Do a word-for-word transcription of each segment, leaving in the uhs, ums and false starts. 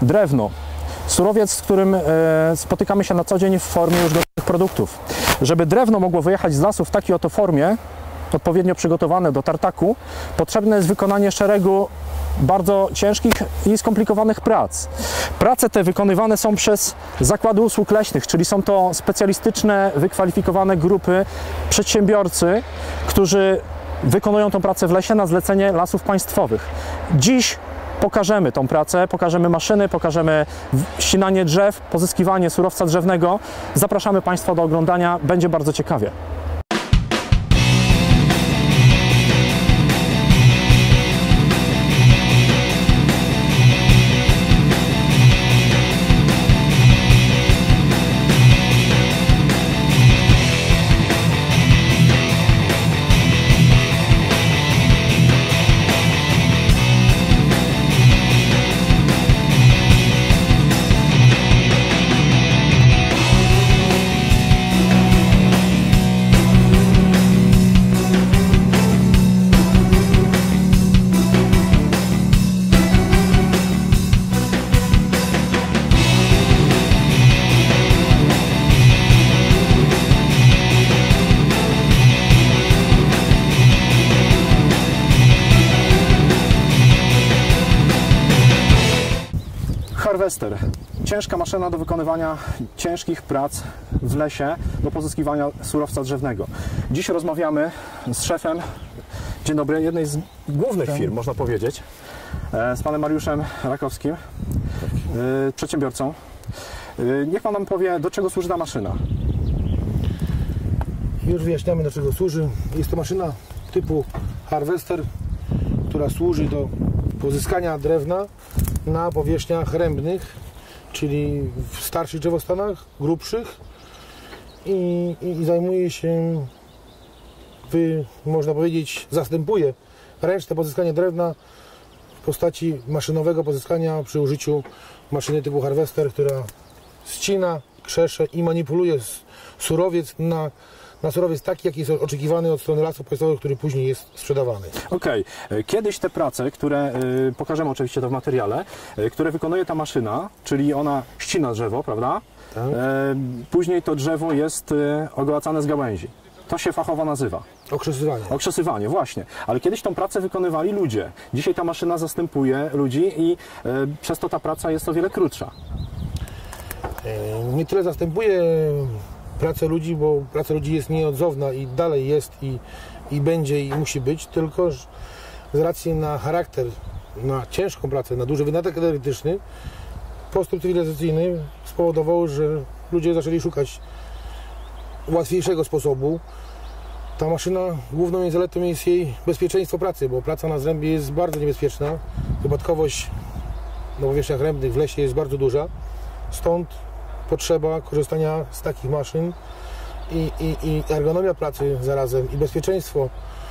Drewno. Surowiec, z którym e, spotykamy się na co dzień w formie już gotowych produktów. Żeby drewno mogło wyjechać z lasu w takiej oto formie, odpowiednio przygotowane do tartaku, potrzebne jest wykonanie szeregu bardzo ciężkich i skomplikowanych prac. Prace te wykonywane są przez zakłady usług leśnych, czyli są to specjalistyczne, wykwalifikowane grupy, przedsiębiorcy, którzy wykonują tą pracę w lesie na zlecenie Lasów Państwowych. Dziś pokażemy tą pracę, pokażemy maszyny, pokażemy ścinanie drzew, pozyskiwanie surowca drzewnego. Zapraszamy Państwa do oglądania, będzie bardzo ciekawie. Harvester. Ciężka maszyna do wykonywania ciężkich prac w lesie do pozyskiwania surowca drzewnego. Dziś rozmawiamy z szefem, dzień dobry, jednej z głównych firm, można powiedzieć, z panem Mariuszem Rakowskim, przedsiębiorcą. Niech pan nam powie, do czego służy ta maszyna. Już wyjaśniamy, do czego służy. Jest to maszyna typu Harvester, która służy do pozyskania drewna na powierzchniach rębnych, czyli w starszych drzewostanach, grubszych i, i, i zajmuje się, wy, można powiedzieć, zastępuje ręczne pozyskanie drewna w postaci maszynowego pozyskania przy użyciu maszyny typu Harvester, która ścina, krzesze i manipuluje surowiec na na surowiec taki, jaki jest oczekiwany od strony Lasów Państwowych, który później jest sprzedawany. Okej. Okay. Kiedyś te prace, które y, pokażemy oczywiście to w materiale, y, które wykonuje ta maszyna, czyli ona ścina drzewo, prawda? Tak. Y, później to drzewo jest y, ogołacane z gałęzi. To się fachowo nazywa okrzesywanie. Okrzesywanie, właśnie. Ale kiedyś tą pracę wykonywali ludzie. Dzisiaj ta maszyna zastępuje ludzi i y, przez to ta praca jest o wiele krótsza. Nie tyle zastępuje pracę ludzi, bo praca ludzi jest nieodzowna i dalej jest i, i będzie i musi być, tylko z racji na charakter, na ciężką pracę, na duży wydatek energetyczny, postęp cywilizacyjny spowodował, że ludzie zaczęli szukać łatwiejszego sposobu. Ta maszyna, główną jej zaletą jest jej bezpieczeństwo pracy, bo praca na zrębie jest bardzo niebezpieczna. Wypadkowość na powierzchniach rębnych w lesie jest bardzo duża, stąd potrzeba korzystania z takich maszyn i, i, i ergonomia pracy zarazem i bezpieczeństwo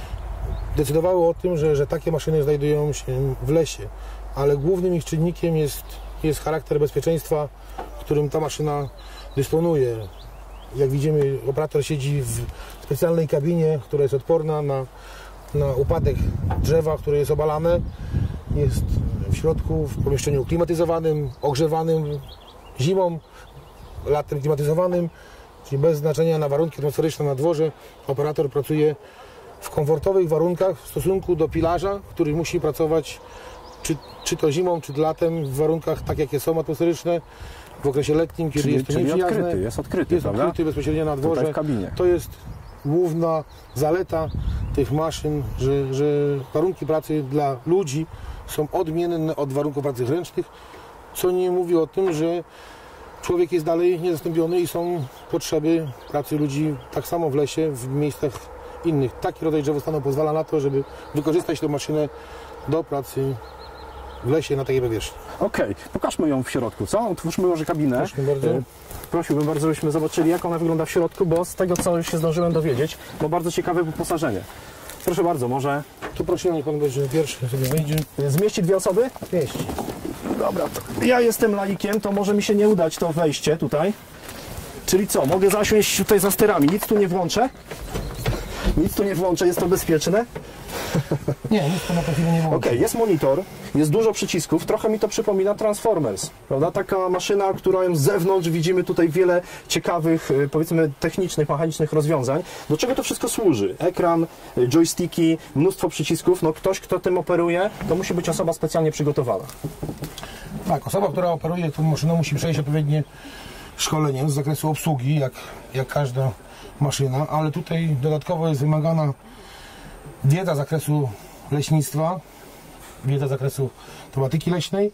decydowały o tym, że, że takie maszyny znajdują się w lesie, ale głównym ich czynnikiem jest, jest charakter bezpieczeństwa, którym ta maszyna dysponuje. Jak widzimy, operator siedzi w specjalnej kabinie, która jest odporna na, na upadek drzewa, które jest obalane. Jest w środku, w pomieszczeniu klimatyzowanym, ogrzewanym zimą, latem klimatyzowanym, czyli bez znaczenia na warunki atmosferyczne na dworze. Operator pracuje w komfortowych warunkach w stosunku do pilarza, który musi pracować czy, czy to zimą, czy latem w warunkach tak, jakie są atmosferyczne, w okresie letnim, kiedy czyli, jest to czyli nieprzyjazne. Odkryty, jest odkryty, jest prawda? odkryty bezpośrednio na dworze. Tutaj w kabinie. To jest główna zaleta tych maszyn, że, że warunki pracy dla ludzi są odmienne od warunków pracy ręcznych, co nie mówi o tym, że człowiek jest dalej niezastąpiony i są potrzeby pracy ludzi tak samo w lesie, w miejscach innych. Taki rodzaj drzewostanu pozwala na to, żeby wykorzystać tę maszynę do pracy w lesie na takiej powierzchni. Okej, okay. Pokażmy ją w środku, co? Otwórzmy może kabinę. Proszę bardzo. Prosiłbym bardzo, żebyśmy zobaczyli, jak ona wygląda w środku, bo z tego, co się zdążyłem dowiedzieć, to bardzo ciekawe wyposażenie. Proszę bardzo, może... Tu prosimy, niech pan będzie pierwszy, sobie wejdzie. Zmieści dwie osoby? Mieści. Dobra, to ja jestem laikiem, to może mi się nie udać to wejście tutaj. Czyli co, mogę zasiąść tutaj za sterami, nic tu nie włączę? Nic tu nie włączę, jest to bezpieczne. Nie, nic to na profilu nie było. Okej, okay, jest monitor, jest dużo przycisków, trochę mi to przypomina Transformers, prawda? Taka maszyna, którą z zewnątrz widzimy tutaj wiele ciekawych, powiedzmy, technicznych, mechanicznych rozwiązań. Do czego to wszystko służy? Ekran, joysticki, mnóstwo przycisków. No ktoś, kto tym operuje, to musi być osoba specjalnie przygotowana. Tak, osoba, która operuje tą maszyną, musi przejść odpowiednie szkolenie z zakresu obsługi, jak, jak każda maszyna, ale tutaj dodatkowo jest wymagana wiedza z zakresu leśnictwa, wiedza z zakresu tematyki leśnej,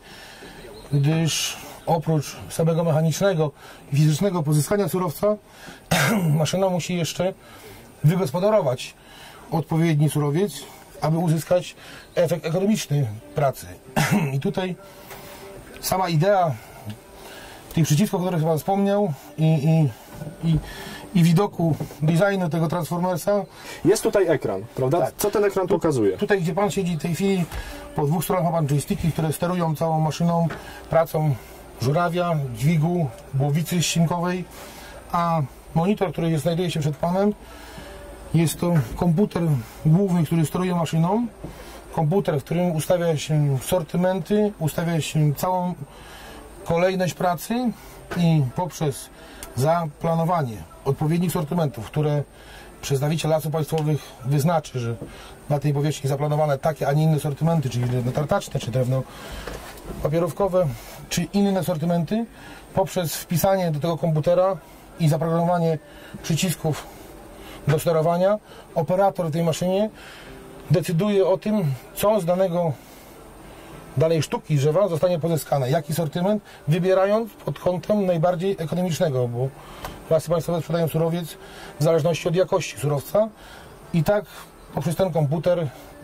gdyż oprócz samego mechanicznego i fizycznego pozyskania surowca, maszyna musi jeszcze wygospodarować odpowiedni surowiec, aby uzyskać efekt ekonomiczny pracy. I tutaj sama idea tych przycisków, o których Pan wspomniał, i, i, i, i widoku designu tego Transformersa. Jest tutaj ekran, prawda? Tak. Co ten ekran pokazuje? Tutaj, gdzie Pan siedzi w tej chwili, po dwóch stronach ma Pan joysticki, które sterują całą maszyną, pracą żurawia, dźwigu, głowicy ścinkowej, a monitor, który jest, znajduje się przed Panem, jest to komputer główny, który steruje maszyną. Komputer, w którym ustawia się sortymenty, ustawia się całą kolejność pracy i poprzez zaplanowanie odpowiednich sortymentów, które przedstawiciel Lasów Państwowych wyznaczy, że na tej powierzchni zaplanowane takie, a nie inne sortymenty, czyli drewno tartaczne, czy drewno papierówkowe, czy inne sortymenty, poprzez wpisanie do tego komputera i zaprogramowanie przycisków do sterowania, operator w tej maszynie decyduje o tym, co z danego danej sztuki drzewa zostanie pozyskane, jaki sortyment, wybierając pod kątem najbardziej ekonomicznego, bo Lasy Państwowe sprzedają surowiec w zależności od jakości surowca i tak poprzez ten komputer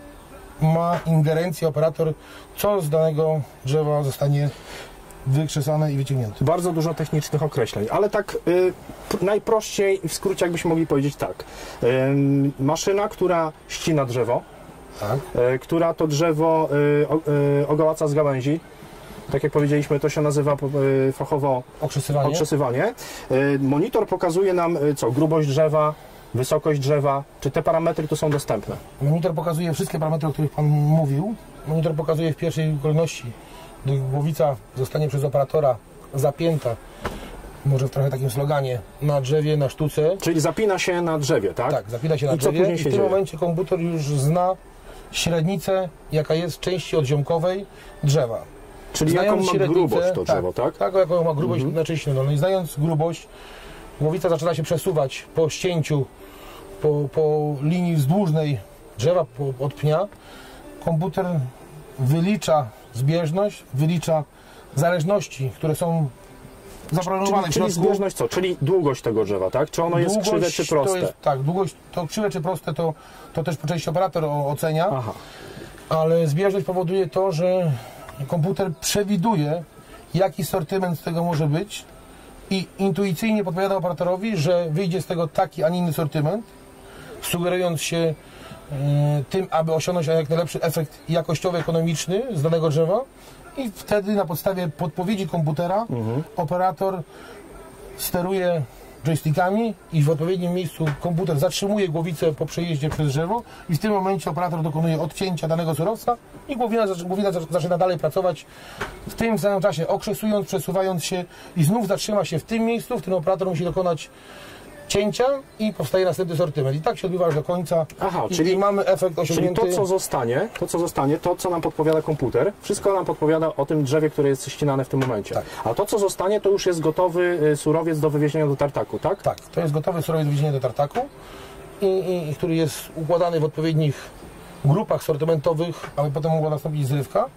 ma ingerencję operator, co z danego drzewa zostanie wykrzesane i wyciągnięte. Bardzo dużo technicznych określeń, ale tak y, najprościej w skrócie jakbyśmy mogli powiedzieć tak. Y, maszyna, która ścina drzewo, tak. y, która to drzewo y, o, y, ogołaca z gałęzi. Tak jak powiedzieliśmy, to się nazywa y, fachowo okrzesywanie. okrzesywanie. Y, monitor pokazuje nam y, co? Grubość drzewa, wysokość drzewa. Czy te parametry tu są dostępne? Monitor pokazuje wszystkie parametry, o których Pan mówił. Monitor pokazuje w pierwszej kolejności, gdy głowica zostanie przez operatora zapięta, może w trochę takim sloganie, na drzewie, na sztuce. Czyli zapina się na drzewie, tak? Tak, zapina się na I drzewie. co później I w się tym dzieje? momencie komputer już zna średnicę, jaka jest w części odziomkowej drzewa. Czyli Znając jaką ma grubość to drzewo, tak? Tak, tak jaką ma grubość Mhm. na części dolnej. Znając grubość, głowica zaczyna się przesuwać po ścięciu, po, po linii wzdłużnej drzewa po, od pnia. Komputer wylicza zbieżność, wylicza zależności, które są zaplanowane Czyli, w czyli środku. zbieżność co? Czyli długość tego drzewa, tak? Czy ono jest Długość krzywe czy proste? To jest, tak, długość to krzywe czy proste to, to też po części operator o- ocenia, Aha. ale zbieżność powoduje to, że komputer przewiduje, jaki sortyment z tego może być i intuicyjnie podpowiada operatorowi, że wyjdzie z tego taki, a nie inny sortyment, sugerując się y, tym, aby osiągnąć jak najlepszy efekt jakościowy, ekonomiczny z danego drzewa i wtedy na podstawie podpowiedzi komputera Mhm. operator steruje joystickami i w odpowiednim miejscu komputer zatrzymuje głowicę po przejeździe przez drzewo i w tym momencie operator dokonuje odcięcia danego surowca i głowina, głowina zaczyna dalej pracować w tym samym czasie, okrzesując, przesuwając się i znów zatrzyma się w tym miejscu, w którym operator musi dokonać cięcia i powstaje następny sortyment. I tak się odbywa aż do końca. Aha, I, czyli- i mamy efekt Czyli osiągnięty. to, co zostanie, to, co zostanie, to, co nam podpowiada komputer, wszystko nam podpowiada o tym drzewie, które jest ścinane w tym momencie. Tak. A to, co zostanie, to już jest gotowy y, surowiec do wywiezienia do tartaku, tak? Tak, to jest gotowy surowiec do wiezienia do tartaku, i, i, i który jest układany w odpowiednich grupach sortymentowych, aby potem mogła nastąpić zrywka.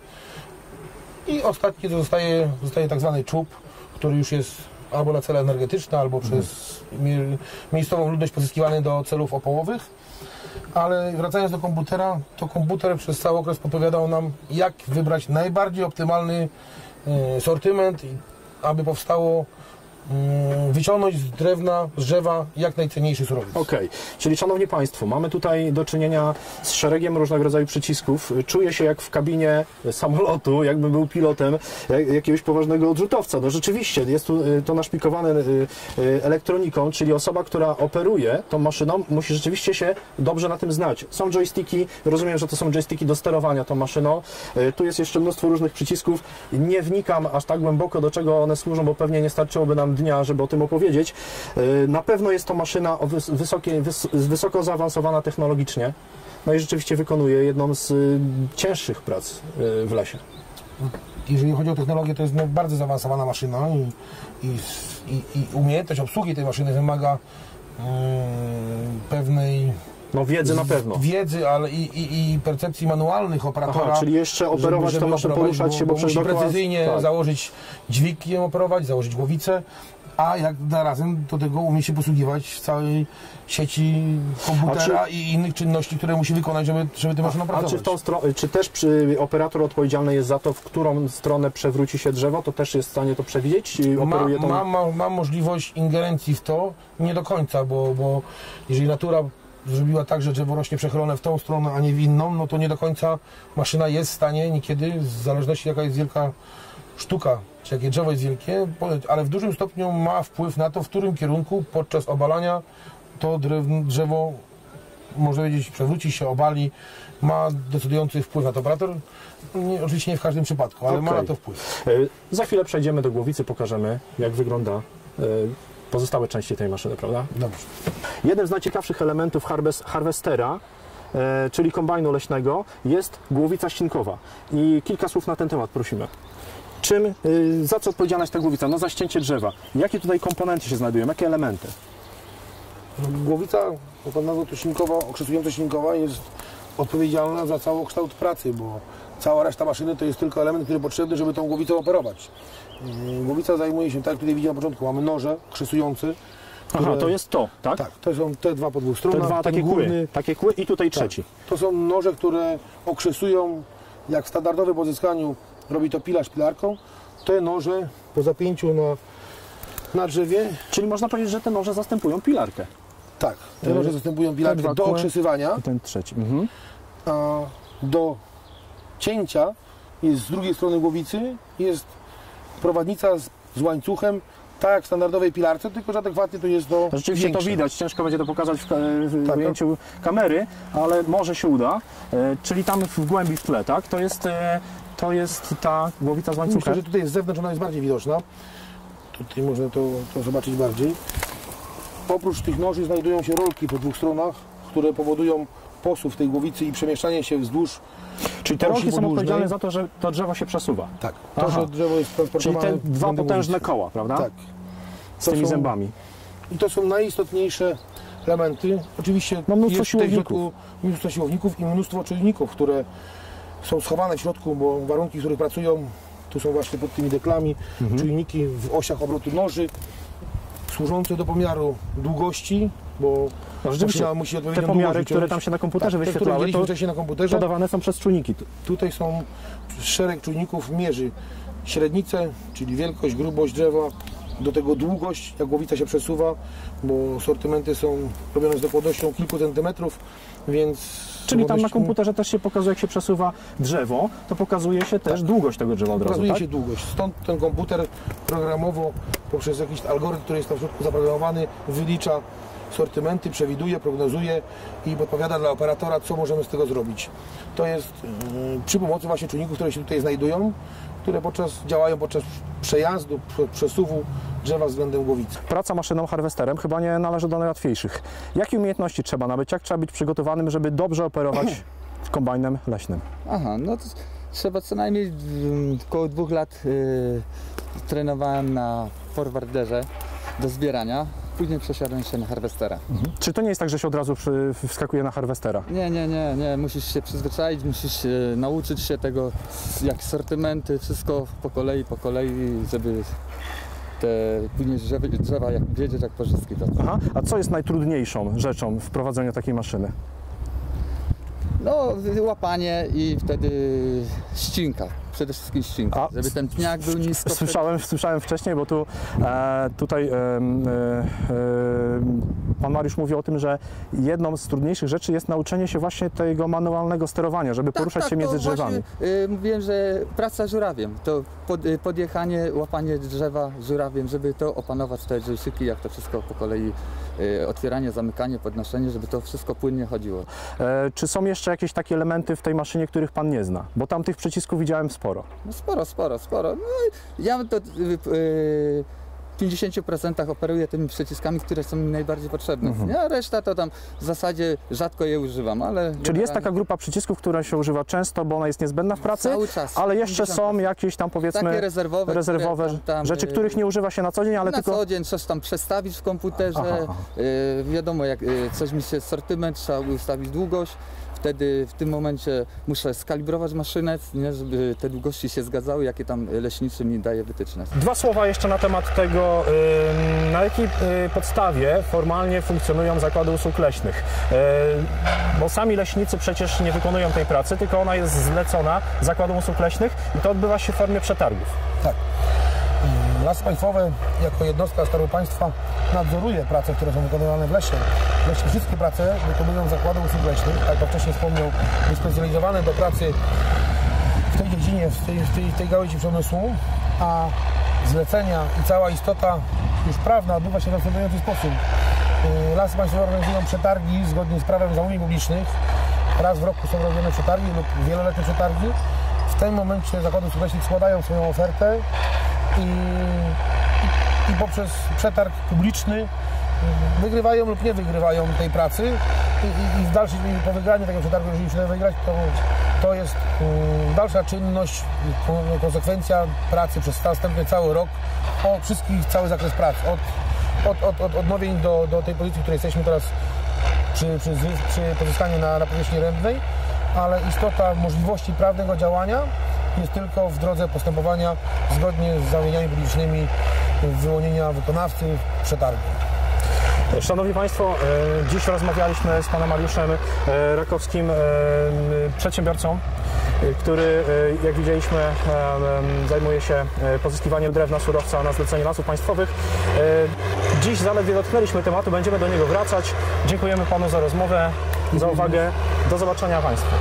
I ostatni to zostaje, zostaje tak zwany czub, który już jest albo na cele energetyczne, albo Mhm. przez mi, miejscową ludność pozyskiwany do celów opołowych. Ale wracając do komputera, to komputer przez cały okres podpowiadał nam, jak wybrać najbardziej optymalny e, sortyment, i aby powstało mm, wyciągnąć z drewna, z drzewa jak najcenniejszy surowiec. Okej, czyli szanowni Państwo, mamy tutaj do czynienia z szeregiem różnego rodzaju przycisków. Czuję się jak w kabinie samolotu, jakbym był pilotem jak, jakiegoś poważnego odrzutowca. No rzeczywiście, jest tu y, to naszpikowane y, y, elektroniką, czyli osoba, która operuje tą maszyną, musi rzeczywiście się dobrze na tym znać. Są joysticki, rozumiem, że to są joysticki do sterowania tą maszyną. Y, tu jest jeszcze mnóstwo różnych przycisków. Nie wnikam aż tak głęboko, do czego one służą, bo pewnie nie starczyłoby nam dnia, żeby o tym opowiedzieć. Y, na pewno jest to maszyna o wys wysokiej, wys wysoko zaawansowana technologicznie. No i rzeczywiście wykonuje jedną z y, cięższych prac y, w lesie. Jeżeli chodzi o technologię, to jest no, bardzo zaawansowana maszyna i, i, i, i umiejętność obsługi tej maszyny wymaga yy, pewnej No wiedzy na pewno. wiedzy, ale i, i, i percepcji manualnych operatora. Aha, czyli jeszcze operować żeby, to żeby maszyną, poruszać się, bo, bo przecież musi dookoła- precyzyjnie tak. założyć dźwig ją operować, założyć głowicę, a jak zarazem do tego umie się posługiwać w całej sieci komputera A czy- i innych czynności, które musi wykonać, żeby, żeby tę maszynę A pracować. czy, w tą stronę, czy też przy, operator odpowiedzialny jest za to, w którą stronę przewróci się drzewo, to też jest w stanie to przewidzieć? Czy Ma, operuje tą... ma, ma, ma możliwość ingerencji w to, nie do końca, bo, bo jeżeli natura zrobiła tak, że drzewo rośnie przechylone w tą stronę, a nie w inną, no to nie do końca maszyna jest w stanie niekiedy, w zależności jaka jest wielka sztuka, czy jakie drzewo jest wielkie, ale w dużym stopniu ma wpływ na to, w którym kierunku podczas obalania to drzewo, można powiedzieć, przewróci się, obali, ma decydujący wpływ na to. Operator, nie, oczywiście nie w każdym przypadku, ale ma Okej. na to wpływ. Y, Za chwilę przejdziemy do głowicy, pokażemy, jak wygląda y, pozostałe części tej maszyny, prawda? Dobrze. Jednym z najciekawszych elementów harvest, harvestera, e, czyli kombajnu leśnego, jest głowica ścinkowa. I kilka słów na ten temat prosimy. Czym, y, za co odpowiedzialna jest ta głowica? No za ścięcie drzewa. Jakie tutaj komponenty się znajdują? Jakie elementy? No, głowica, jak pan nazwał to ścinkowa, okrzesująca ścinkowa jest odpowiedzialna za całokształt pracy, bo cała reszta maszyny to jest tylko element, który potrzebny, żeby tą głowicą operować. Yy, Głowica zajmuje się, tak jak tutaj widzimy na początku, mamy noże krzesujące. Aha, które- to jest to, tak? Tak, to są te dwa po dwóch Te stronach. dwa ten takie górny, kły, takie kły i tutaj tak, trzeci. to są noże, które okrzesują, jak w standardowym pozyskaniu robi to pilarz pilarką. Te noże po zapięciu na, na drzewie, Czyli można powiedzieć, że te noże zastępują pilarkę. tak, te Yy, noże zastępują te pilarkę dwa do kły. okrzesywania. I ten trzeci. Mhm. A do cięcia jest z drugiej strony głowicy jest prowadnica z, z łańcuchem, tak jak w standardowej pilarce, tylko że adekwatnie to jest do Rzeczywiście większe. to widać, ciężko będzie to pokazać w, ka- w Tak, ujęciu kamery, ale może się uda. E, czyli tam w głębi w tle, tak? To jest, e, to jest ta głowica z Myślę, łańcuchem. że tutaj z zewnątrz ona jest bardziej widoczna. Tutaj można to, to zobaczyć bardziej. Oprócz tych noży znajdują się rolki po dwóch stronach, które powodują posuw tej głowicy i przemieszczanie się wzdłuż. Czyli te osi rolki są podłużnej. odpowiedzialne za to, że to drzewo się przesuwa. Tak, to, Aha. że drzewo jest Czyli transportowane te dwa względem potężne głowicy. koła, prawda? Tak. Z To tymi są- zębami. I to są najistotniejsze elementy. Oczywiście No, mnóstwo jest tutaj w siłowników. środku mnóstwo siłowników i mnóstwo czujników, które są schowane w środku, bo warunki, w których pracują, tu są właśnie pod tymi deklami, Mhm. czujniki w osiach obrotu noży, służące do pomiaru długości, bo No, rzeczywiście, maszyna musi te odpowiednio pomiary, długo które wyciąć. tam się na komputerze Tak, te, które wyświetlały, widzieliśmy to wcześniej na komputerze. podawane są przez czujniki. Tutaj są szereg czujników, mierzy średnicę, czyli wielkość, grubość drzewa, do tego długość, jak głowica się przesuwa, bo sortymenty są robione z dokładnością kilku centymetrów, więc... Czyli tam na dokładnością- komputerze też się pokazuje, jak się przesuwa drzewo, to pokazuje się też długość tego drzewa od razu, Pokazuje tak? się długość. Stąd ten komputer programowo, poprzez jakiś algorytm, który jest tam w środku zaprogramowany, wylicza sortymenty, przewiduje, prognozuje i podpowiada dla operatora, co możemy z tego zrobić. To jest yy, przy pomocy właśnie czujników, które się tutaj znajdują, które podczas, działają podczas przejazdu, prze- przesuwu drzewa względem głowicy. Praca maszyną harwesterem chyba nie należy do najłatwiejszych. Jakie umiejętności trzeba nabyć? Jak trzeba być przygotowanym, żeby dobrze operować kombajnem leśnym? Aha, no to trzeba co najmniej mm, około dwóch lat y, trenowałem na forwarderze do zbierania, później przesiadłem się na harwestera. Czy to nie jest tak, że się od razu przy, wskakuje na harwestera? Nie, nie, nie, nie, musisz się przyzwyczaić, musisz się nauczyć się tego, jak sortymenty, wszystko po kolei, po kolei, żeby te później drzewa, drzewa jak wiedzieć, jak pożyski to. Aha. A co jest najtrudniejszą rzeczą w prowadzeniu takiej maszyny? No, łapanie i wtedy ścinka. przede wszystkim ścinka, A, żeby ten pniak był nisko. Słyszałem, słyszałem wcześniej, bo tu e, tutaj e, e, pan Mariusz mówi o tym, że jedną z trudniejszych rzeczy jest nauczenie się właśnie tego manualnego sterowania, żeby Tak, poruszać tak, się między to drzewami. Właśnie, y, mówiłem, że praca żurawiem, to pod, y, podjechanie, łapanie drzewa żurawiem, żeby to opanować te joysticki, jak to wszystko po kolei, y, otwieranie, zamykanie, podnoszenie, żeby to wszystko płynnie chodziło. E, czy są jeszcze jakieś takie elementy w tej maszynie, których pan nie zna? Bo tam tych przycisków widziałem sporo. No sporo, sporo, sporo. No, i ja to y, y, w pięćdziesięciu procentach operuję tymi przyciskami, które są mi najbardziej potrzebne. Mhm. Ja reszta to tam w zasadzie rzadko je używam, ale... Czyli jest taka grupa przycisków, która się używa często, bo ona jest niezbędna w pracy, Cały czas. ale jeszcze pięćdziesiąt są procent. jakieś tam powiedzmy Takie rezerwowe, rezerwowe które tam, tam, rzeczy, y, których nie używa się na co dzień, ale na tylko... co dzień coś tam przestawić w komputerze, Aha, aha. y, wiadomo, jak y, coś mi się sortyment, trzeba ustawić długość, wtedy w tym momencie muszę skalibrować maszynę, nie, żeby te długości się zgadzały, jakie tam leśniczy mi daje wytyczne. Dwa słowa jeszcze na temat tego, ym, na jakiej y, podstawie formalnie funkcjonują zakłady usług leśnych. Y, Bo sami leśnicy przecież nie wykonują tej pracy, tylko ona jest zlecona zakładom usług leśnych i to odbywa się w formie przetargów. Tak. Lasy Państwowe jako jednostka Skarbu Państwa nadzoruje prace, które są wykonywane w lesie. Lesie wszystkie prace wykonują zakłady usług leśnych, tak jak wcześniej wspomniał, wyspecjalizowane do pracy w tej dziedzinie, w tej, w tej, w tej gałęzi przemysłu, a zlecenia i cała istota już prawna odbywa się w następujący sposób. Lasy Państwowe organizują przetargi zgodnie z prawem zamówień publicznych. Raz w roku są robione przetargi lub wieloletnie przetargi. W tym momencie zakłady usług leśnych składają swoją ofertę i, i, i poprzez przetarg publiczny wygrywają lub nie wygrywają tej pracy i, i, i w dalszym, po wygraniu tego przetargu, jeżeli się uda wygrać, to, to jest um, dalsza czynność, konsekwencja pracy przez następny cały rok, o wszystkich, cały zakres pracy, od, od, od, od odnowień do, do tej pozycji, w której jesteśmy teraz przy, przy, przy pozyskaniu na, na powierzchni rębnej, ale istota możliwości prawnego działania jest tylko w drodze postępowania zgodnie z zamówieniami publicznymi, wyłonienia wykonawcy w przetargu. Szanowni Państwo, dziś rozmawialiśmy z panem Mariuszem Rakowskim, przedsiębiorcą, który, jak widzieliśmy, zajmuje się pozyskiwaniem drewna, surowca na zlecenie Lasów Państwowych. Dziś zaledwie dotknęliśmy tematu, będziemy do niego wracać. Dziękujemy panu za rozmowę, za uwagę. Do zobaczenia Państwu.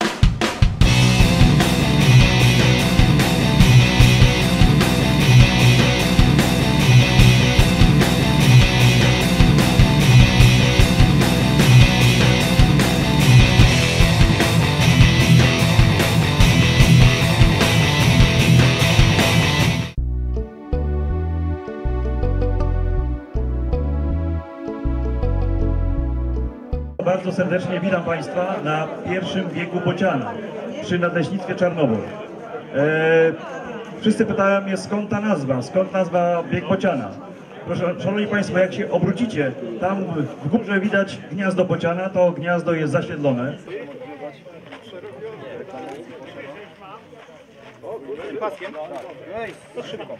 Bardzo serdecznie witam Państwa na pierwszym biegu bociana przy Nadleśnictwie Czarnobór. Eee, wszyscy pytają mnie, skąd ta nazwa, skąd nazwa bieg bociana. Proszę, szanowni Państwo, jak się obrócicie, tam w górze widać gniazdo bociana, to gniazdo jest zasiedlone. Paskiem? Ej, to szybko.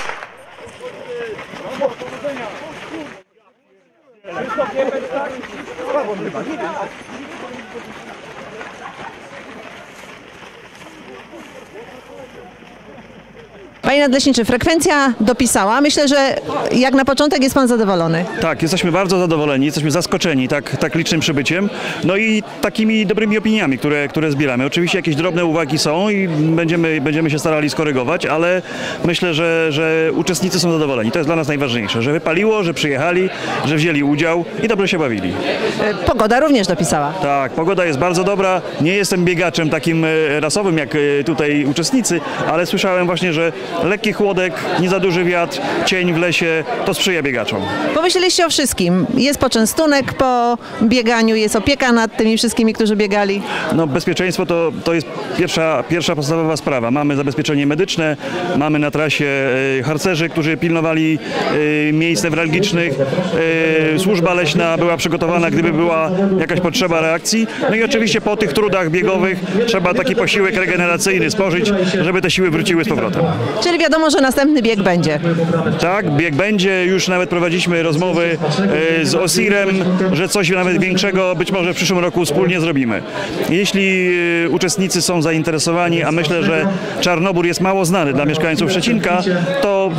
Panie Nadleśniczy, frekwencja dopisała. Myślę, że jak na początek jest pan zadowolony. Tak, jesteśmy bardzo zadowoleni, jesteśmy zaskoczeni tak, tak licznym przybyciem, no i takimi dobrymi opiniami, które, które zbieramy. Oczywiście jakieś drobne uwagi są i będziemy, będziemy się starali skorygować, ale myślę, że, że uczestnicy są zadowoleni. To jest dla nas najważniejsze, że wypaliło, że przyjechali, że wzięli udział i dobrze się bawili. Pogoda również dopisała. Tak, pogoda jest bardzo dobra. Nie jestem biegaczem takim rasowym jak tutaj uczestnicy, ale słyszałem właśnie, że lekki chłodek, nie za duży wiatr, cień w lesie, to sprzyja biegaczom. Pomyśleliście o wszystkim. Jest poczęstunek po bieganiu, jest opieka nad tymi wszystkimi, którzy biegali. No, bezpieczeństwo to, to jest pierwsza, pierwsza podstawowa sprawa. Mamy zabezpieczenie medyczne, mamy na trasie e, harcerzy, którzy pilnowali e, miejsc newralgicznych. E, służba leśna była przygotowana, gdyby była jakaś potrzeba reakcji. No i oczywiście po tych trudach biegowych trzeba taki posiłek regeneracyjny spożyć, żeby te siły wróciły z powrotem. Czyli wiadomo, że następny bieg będzie. Tak, bieg będzie, już nawet prowadziliśmy rozmowy e, z Osirem, że coś nawet większego być może w przyszłym roku wspólnie zrobimy. Jeśli e, uczestnicy są zainteresowani, a myślę, że Czarnobór jest mało znany dla mieszkańców Szczecinka, to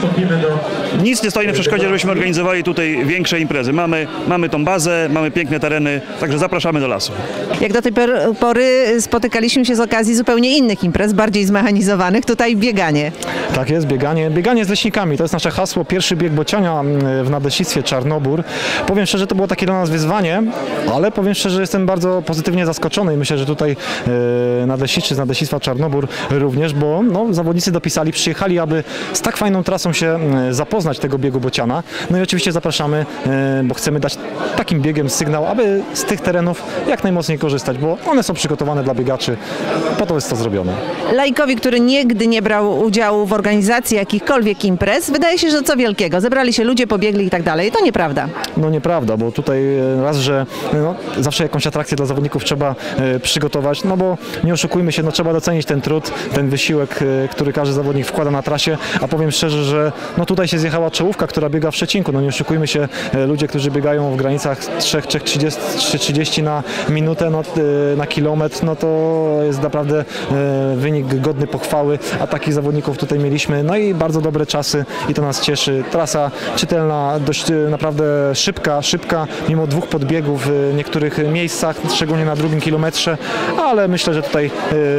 nic nie stoi na przeszkodzie, żebyśmy organizowali tutaj większe imprezy. Mamy, mamy tą bazę, mamy piękne tereny, także zapraszamy do lasu. Jak do tej pory spotykaliśmy się z okazji zupełnie innych imprez, bardziej zmechanizowanych, tutaj bieganie. Tak jest, bieganie. Bieganie z leśnikami. To jest nasze hasło. Pierwszy bieg bociania w Nadleśnictwie Czarnobór. Powiem szczerze, to było takie dla nas wyzwanie, ale powiem szczerze, jestem bardzo pozytywnie zaskoczony i myślę, że tutaj e, nadleśniczy z Nadleśnictwa Czarnobór również, bo no, zawodnicy dopisali, przyjechali, aby z tak fajną trasą się e, zapoznać tego biegu bociana. No i oczywiście zapraszamy, e, bo chcemy dać takim biegiem sygnał, aby z tych terenów jak najmocniej korzystać, bo one są przygotowane dla biegaczy. Po to jest to zrobione. Laikowi, który nigdy nie brał udziału w organizacji jakichkolwiek imprez, wydaje się, że co wielkiego. Zebrali się ludzie, pobiegli i tak dalej. To nieprawda. No nieprawda, bo tutaj raz, że no, zawsze jakąś atrakcję dla zawodników trzeba e, przygotować, no bo nie oszukujmy się, no trzeba docenić ten trud, ten wysiłek, e, który każdy zawodnik wkłada na trasie, a powiem szczerze, że no tutaj się zjechała czołówka, która biega w Szczecinku. No nie oszukujmy się, e, ludzie, którzy biegają w granicach trzy trzydzieści na minutę, no, e, na kilometr, no to jest naprawdę e, wynik godny pochwały, a takich zawodników tutaj mieliśmy, no i bardzo dobre czasy i to nas cieszy. Trasa czytelna, dość naprawdę szybka, szybka, mimo dwóch podbiegów w niektórych miejscach, szczególnie na drugim kilometrze, ale myślę, że tutaj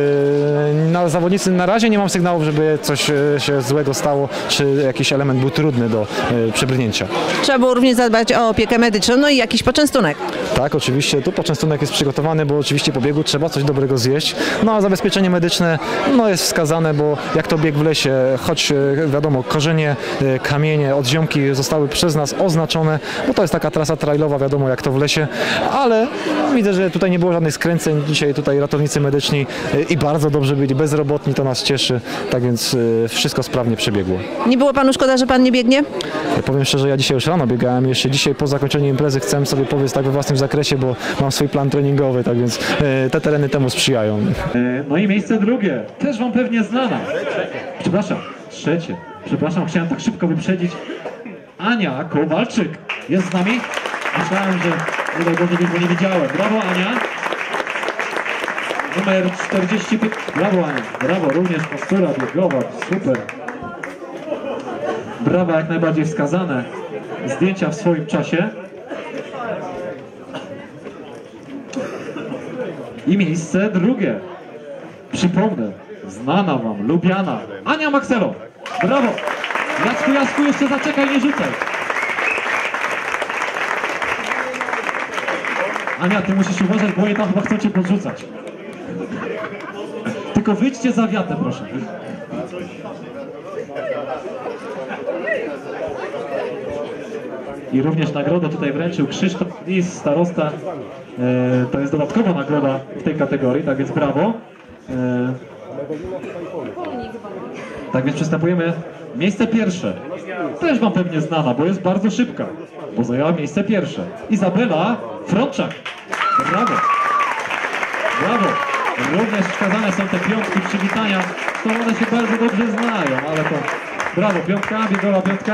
yy, na zawodnicy na razie nie mam sygnałów, żeby coś yy, się złego stało, czy jakiś element był trudny do yy, przebrnięcia. Trzeba było również zadbać o opiekę medyczną, no i jakiś poczęstunek. Tak, oczywiście, tu poczęstunek jest przygotowany, bo oczywiście po biegu trzeba coś dobrego zjeść, no a zabezpieczenie medyczne no, jest wskazane, bo jak to bieg w lesie, choć wiadomo, korzenie, kamienie, odziomki zostały przez nas oznaczone, bo to jest taka trasa trailowa, wiadomo jak to w lesie, ale widzę, że tutaj nie było żadnych skręceń, dzisiaj tutaj ratownicy medyczni i bardzo dobrze byli, bezrobotni, to nas cieszy, tak więc wszystko sprawnie przebiegło. Nie było panu szkoda, że pan nie biegnie? Ja powiem szczerze, ja dzisiaj już rano biegałem, jeszcze dzisiaj po zakończeniu imprezy chcę sobie powiedzieć tak we własnym zakresie, bo mam swój plan treningowy, tak więc te tereny temu sprzyjają. No i miejsce drugie, też wam pewnie znana. Przepraszam, trzecie. Przepraszam, chciałem tak szybko wyprzedzić. Ania Kowalczyk jest z nami. Myślałem, że tutaj gorzej go nie widziałem. Brawo Ania. Numer czterdzieści pięć. Brawo Ania. Brawo, również postura biegowa. Super. Brawa jak najbardziej wskazane. Zdjęcia w swoim czasie. I miejsce drugie. Przypomnę, znana wam, lubiana Ania Makselo. Brawo! Jacku, Jacku, jeszcze zaczekaj, nie rzucaj. Ania, ty musisz uważać, bo oni tam chyba chcą cię podrzucać. Tylko wyjdźcie za wiatę, proszę. I również nagrodę tutaj wręczył Krzysztof Lis, starosta. E, to jest dodatkowa nagroda w tej kategorii, tak więc brawo. E, tak więc przystępujemy. Miejsce pierwsze. Też wam pewnie znana, bo jest bardzo szybka. Bo zajęła miejsce pierwsze. Izabela Frączak. Brawo. Brawo. Również wskazane są te piątki przywitania. To one się bardzo dobrze znają, ale to brawo. Piątka, biegowa piątka.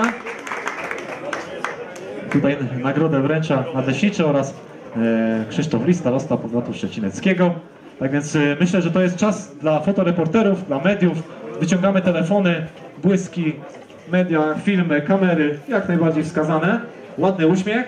Tutaj nagrodę wręcza Nadleśniczy oraz e, Krzysztof Lis, starosta powiatu szczecineckiego. Tak więc e, myślę, że to jest czas dla fotoreporterów, dla mediów. Wyciągamy telefony, błyski, media, filmy, kamery, jak najbardziej wskazane. Ładny uśmiech.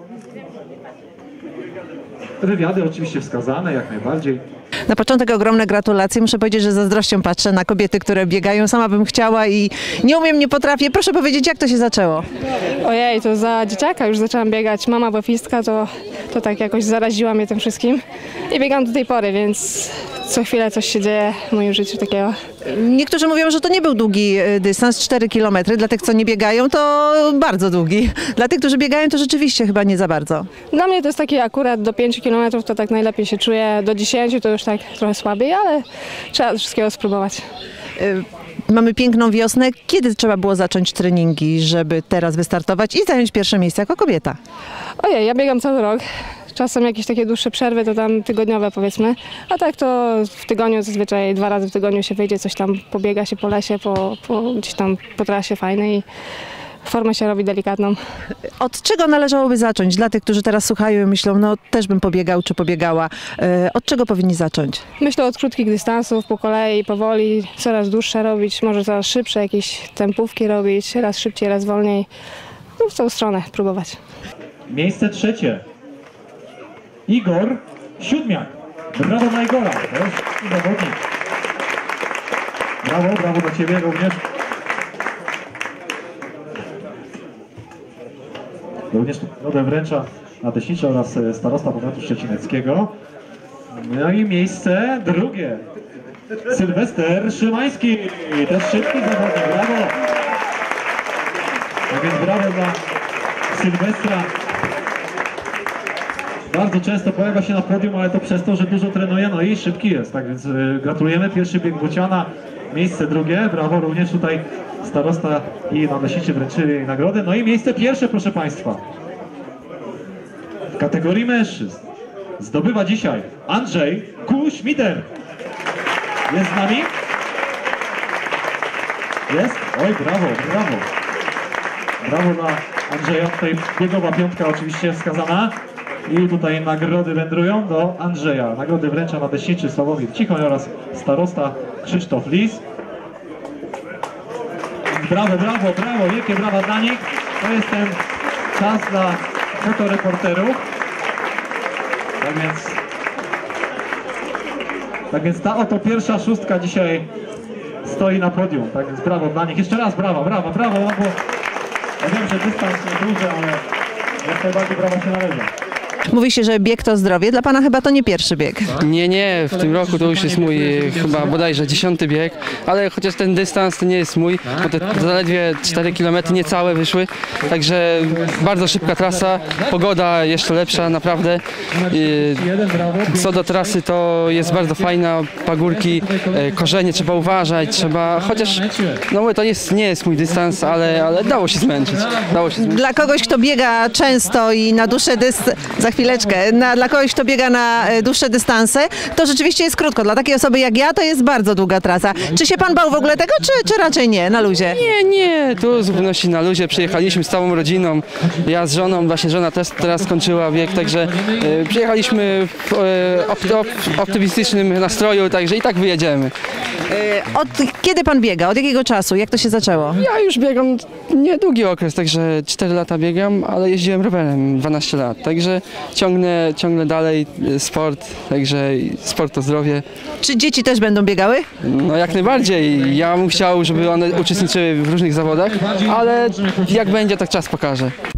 Wywiady oczywiście wskazane, jak najbardziej. Na początek ogromne gratulacje. Muszę powiedzieć, że z zazdrością patrzę na kobiety, które biegają. Sama bym chciała i nie umiem, nie potrafię. Proszę powiedzieć, jak to się zaczęło? Ojej, to za dzieciaka już zaczęłam biegać. Mama bofistka, to, to tak jakoś zaraziła mnie tym wszystkim. I biegam do tej pory, więc co chwilę coś się dzieje w moim życiu takiego. Niektórzy mówią, że to nie był długi dystans, cztery kilometry. Dla tych, co nie biegają, to bardzo długi. Dla tych, którzy biegają, to rzeczywiście chyba nie za bardzo. Dla mnie to jest taki akurat do pięciu kilometrów, to tak najlepiej się czuję. Do dziesięciu to już tak trochę słabiej, ale trzeba wszystkiego spróbować. Mamy piękną wiosnę. Kiedy trzeba było zacząć treningi, żeby teraz wystartować i zająć pierwsze miejsce jako kobieta? Ojej, ja biegam cały rok, Czasem jakieś takie dłuższe przerwy, to tam tygodniowe powiedzmy. A tak to w tygodniu zazwyczaj dwa razy w tygodniu się wyjdzie, coś tam pobiega się po lesie, po, po gdzieś tam po trasie fajnej. Formę się robi delikatną. Od czego należałoby zacząć dla tych, którzy teraz słuchają i myślą, no też bym pobiegał czy pobiegała? E, Od czego powinni zacząć? Myślę od krótkich dystansów, po kolei, powoli, coraz dłuższe robić, może coraz szybsze jakieś tempówki robić, raz szybciej, raz wolniej. No, w tą stronę próbować. Miejsce trzecie. Igor Siódmiak. Brawo dla Igora. To jest zawodnik. Brawo, brawo dla Ciebie również. Również nagrodę wręcza nadleśnicza oraz starosta powiatu szczecineckiego. No i miejsce drugie. Sylwester Szymański. Też szybki zawodnik. Brawo. Tak więc brawo dla Sylwestra. Bardzo często pojawia się na podium, ale to przez to, że dużo trenuje, no i szybki jest. Tak więc y, gratulujemy. Pierwszy bieg Bociana, miejsce drugie. Brawo, również tutaj starosta i nadleśniczy wręczyli nagrody. No i miejsce pierwsze, proszę Państwa. W kategorii mężczyzn zdobywa dzisiaj Andrzej Kuśmiter. Jest z nami? Jest? Oj, brawo, brawo. Brawo dla Andrzeja. Tutaj biegowa piątka oczywiście wskazana. I tutaj nagrody wędrują do Andrzeja. Nagrody wręcza nadleśniczy Sławomir Cichoń oraz starosta Krzysztof Lis. Brawo, brawo, brawo, wielkie brawa dla nich. To jest ten czas dla fotoreporterów. Tak więc, tak więc ta oto pierwsza szóstka dzisiaj stoi na podium. Tak więc brawo dla nich. Jeszcze raz brawo, brawo, brawo. No bo ja wiem, że dystans nie duży, ale jak najbardziej brawa się należy. Mówi się, że bieg to zdrowie. Dla pana chyba to nie pierwszy bieg. Nie, nie, w tym roku to już jest mój e, chyba bodajże dziesiąty bieg, ale chociaż ten dystans to nie jest mój, bo te zaledwie cztery kilometry niecałe wyszły, także bardzo szybka trasa, pogoda jeszcze lepsza naprawdę. E, co do trasy to jest bardzo fajna, pagórki, e, korzenie trzeba uważać, trzeba, chociaż no mówię, to jest, nie jest mój dystans, ale, ale dało się zmęczyć. Dało się zmęczyć. Dla kogoś, kto biega często i na dłuższe dystanse, za chwileczkę, na, dla kogoś, kto biega na e, dłuższe dystanse, to rzeczywiście jest krótko. Dla takiej osoby jak ja to jest bardzo długa trasa. Czy się pan bał w ogóle tego, czy, czy raczej nie, na luzie? Nie, nie, tu w zupełności na luzie. Przyjechaliśmy z całą rodziną, ja z żoną, właśnie żona też teraz skończyła bieg, także e, przyjechaliśmy w e, op, op, optymistycznym nastroju, także i tak wyjedziemy. E, od kiedy pan biega? Od jakiego czasu? Jak to się zaczęło? Ja już biegam niedługi okres, także cztery lata biegam, ale jeździłem rowerem dwanaście lat, także ciągnę, ciągnę dalej sport, także sport to zdrowie. Czy dzieci też będą biegały? No jak najbardziej. Ja bym chciał, żeby one uczestniczyły w różnych zawodach, ale jak będzie, tak czas pokaże.